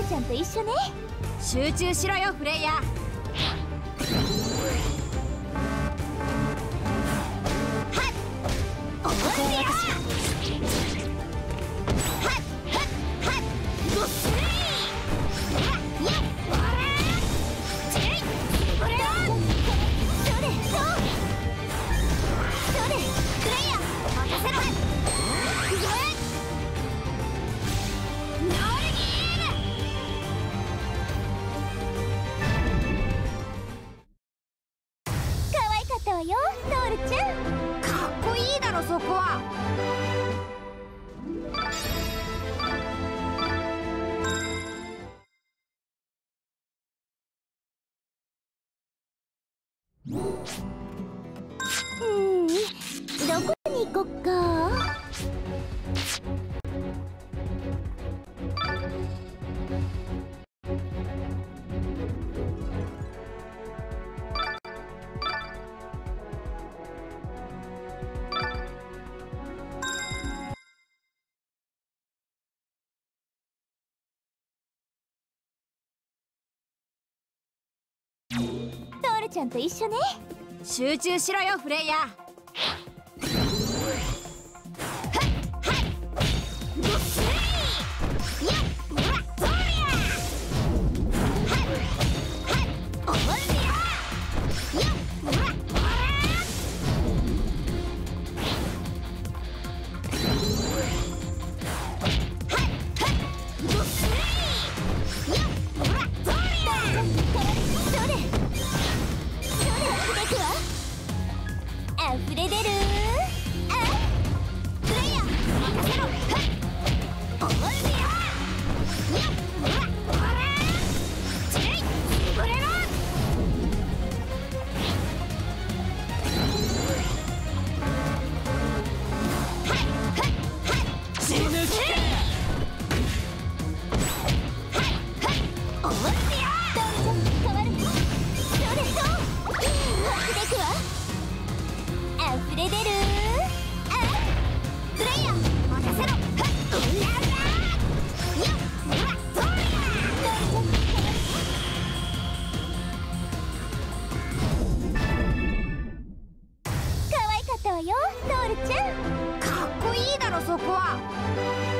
ちゃんと一緒ね。 集中しろよフレイヤー。 よ、ノールちゃん。 かっこいいだろそこは。 どこに行こっか。トールちゃんと一緒ね。 集中しろよフレイヤー。 溢れ出る。プレイヤー任せろ。オールビアチェイブレロ死ぬ気か。オールビア変わる。そうです。出てくわ。溢れ出る。プレイヤー任せろ。可愛かったわよ、ノールちゃん。 かっこいいだろそこは。